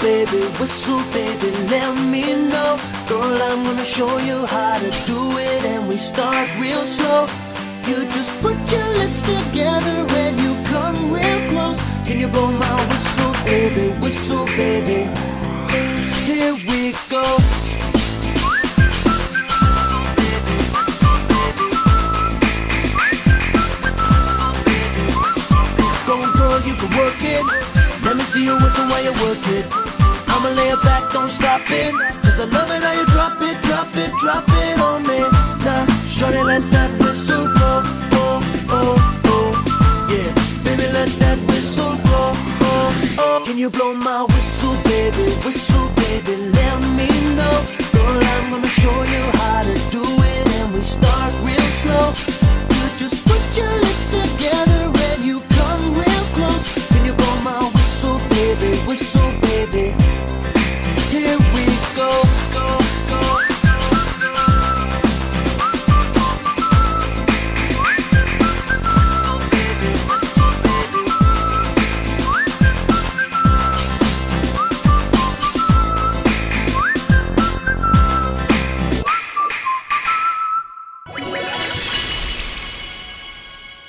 whistle, baby, let me know. Girl, I'm gonna show you how to do it, and we start real slow. You just put your lips together and you come real close. Can you blow my whistle, baby, whistle, baby? Here we go. Go, girl, you can work it. Let me see you whistle while you work it. I'ma lay it back, don't stop it, 'cause I love it how you drop it, drop it, drop it on me. Now, shorty, let that